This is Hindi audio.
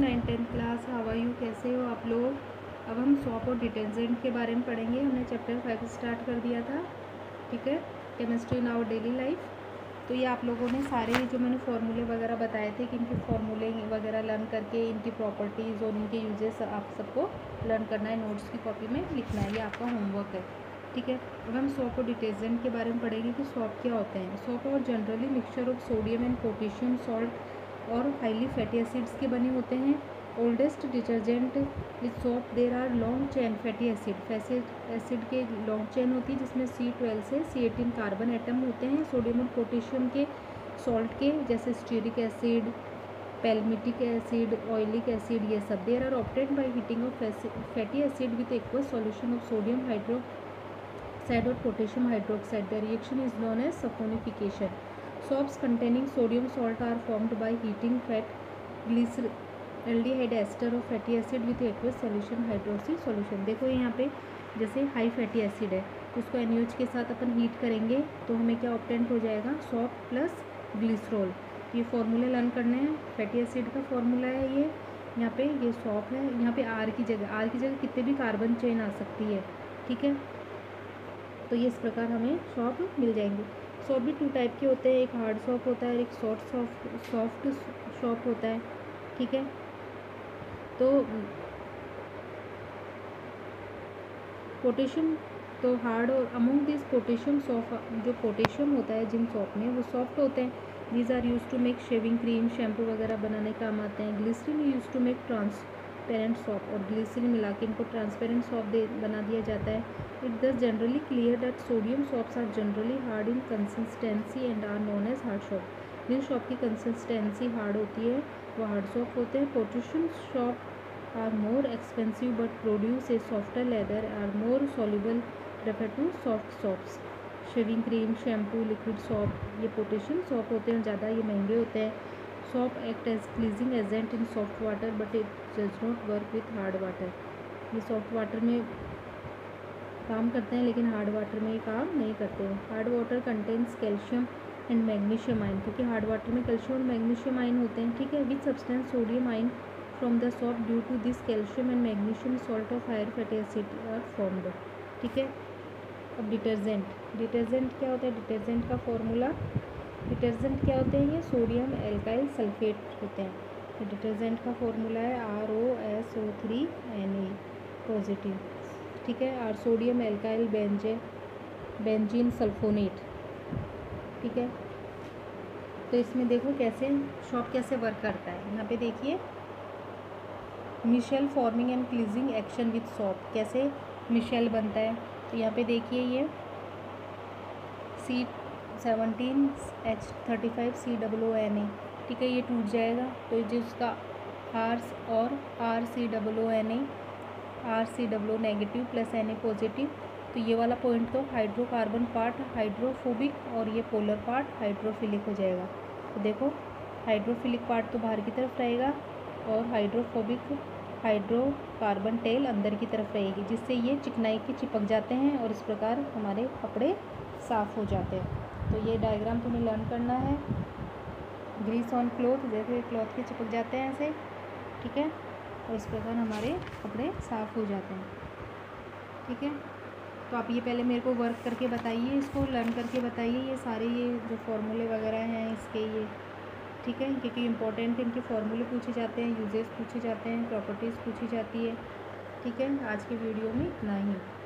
9th 10th class, how are you, कैसे हो आप लोग। अब हम सॉप और डिटर्जेंट के बारे में पढ़ेंगे। हमने चैप्टर 5 स्टार्ट कर दिया था, ठीक है, chemistry in our daily life. तो ये आप लोगों ने सारे जो मैंने फार्मूले वगैरह बताए थे कि इनके फार्मूले वगैरह लर्न करके इनकी प्रॉपर्टीज़ और इनके यूजेस आप सबको लर्न करना है, नोट्स की कॉपी में लिखना है, ये आपका होमवर्क है, ठीक है। अब हम सॉप और डिटर्जेंट के बारे में पढ़ेंगे कि सॉप क्या होते हैं। सॉप और generally mixture of sodium and potassium salt और हाईली फैटी एसिड्स के बने होते हैं। Oldest detergent with soap there are long chain fatty acid के लॉन्ग चेन होती है जिसमें C12 से C18 कार्बन एटम होते हैं। सोडियम और पोटेशियम के सॉल्ट के जैसे stearic acid, palmitic acid, oleic acid, ये सब there are obtained by heating of fatty acid with aqueous solution of sodium hydroxide और potassium hydroxide. The reaction is known as saponification. Soaps containing sodium salt are formed by heating fat glyceraldehyde ester of fatty acid with aqueous solution hydroxy solution. देखो यहाँ पे जैसे हाई फैटी एसिड है उसको NaOH के साथ अपन हीट करेंगे तो हमें क्या ऑब्टेंट हो जाएगा, सॉप प्लस ग्लिसरॉल. ये फॉर्मूले लर्न करने हैं. फैटी एसिड का फॉर्मूला है ये, यहाँ पे ये सॉप है, यहाँ पे आर की जगह कितने भी कार्बन चेन आ सकती है, ठीक है. तो ये इस प्रकार हमें सॉप मिल जाएंगे. सॉप भी 2 टाइप के होते हैं, एक हार्ड सॉप होता है, एक सॉफ्ट सॉप होता है, ठीक है. तो पोटेशियम तो हार्ड और अमोंग दिस पोटेशियम सॉप, जो पोटेशियम होता है जिन सॉप में वो सॉफ्ट होते हैं. These are use to make shaving cream, shampoo वगैरह बनाने काम आते हैं. Glycerine use to make transparent soap, और ग्लिसरीन मिला के इनको ट्रांसपेरेंट सॉप बना दिया जाता है. It does generally clear that sodium soaps are generally hard in consistency and are known as hard soap. जिन सॉप की कंसिस्टेंसी हार्ड होती है वो हार्ड सॉप होते हैं. Potassium soap are more expensive but produce a softer leather, are more soluble, refer to soft soaps. Shaving cream, shampoo, liquid soap, ये पोटेशियम सॉप होते हैं, ज़्यादा ये महंगे होते हैं. Soap act as cleansing agent in soft water but it does not work with hard water. ये सॉफ्ट वाटर में काम करते हैं लेकिन हार्ड वाटर में ये काम नहीं करते हैं. Hard water contains calcium and magnesium ion, क्योंकि हार्ड वाटर में कैल्शियम और मैग्नीशियम आयन होते हैं, ठीक है. With substance sodium ion from the soap due to this calcium and magnesium salt of higher fatty acid are formed, ठीक है. अब डिटर्जेंट क्या होता है, डिटर्जेंट का फॉर्मूला, डिटर्जेंट क्या होते हैं, ये सोडियम एल्काइल सल्फेट होते हैं. तो डिटर्जेंट का फॉर्मूला है ROSO3 Na पॉजिटिव, ठीक है. और सोडियम एल्काइल बेंजीन सल्फोनेट, ठीक है. तो इसमें देखो कैसे सॉप कैसे वर्क करता है. यहाँ पे देखिए micelle forming and cleansing action with soap, कैसे मिशेल बनता है. तो यहाँ पे देखिए ये C17H35COONA, ठीक है, ये टूट जाएगा तो जिसका RCOO negative plus Na positive, तो ये वाला पॉइंट तो हाइड्रोकार्बन पार्ट हाइड्रोफोबिक और ये पोलर पार्ट हाइड्रोफिलिक हो जाएगा. तो देखो हाइड्रोफिलिक पार्ट तो बाहर की तरफ रहेगा और हाइड्रोफोबिक हाइड्रोकार्बन टेल अंदर की तरफ रहेगी, जिससे ये चिकनाई के चिपक जाते हैं और इस प्रकार हमारे कपड़े साफ़ हो जाते हैं. तो ये डायग्राम तुम्हें लर्न करना है. ग्रीस ऑन क्लॉथ, जैसे क्लॉथ के चिपक जाते हैं ऐसे, ठीक है, और इस प्रकार हमारे कपड़े साफ़ हो जाते हैं, ठीक है. तो आप ये पहले मेरे को वर्क करके बताइए, इसको लर्न करके बताइए, ये सारे ये जो फॉर्मूले वगैरह हैं इसके ये, ठीक है, क्योंकि इंपॉर्टेंट इनके फॉर्मूले पूछे जाते हैं, यूजेस पूछे जाते हैं, प्रॉपर्टीज़ पूछी जाती है, ठीक है. आज की वीडियो में इतना ही.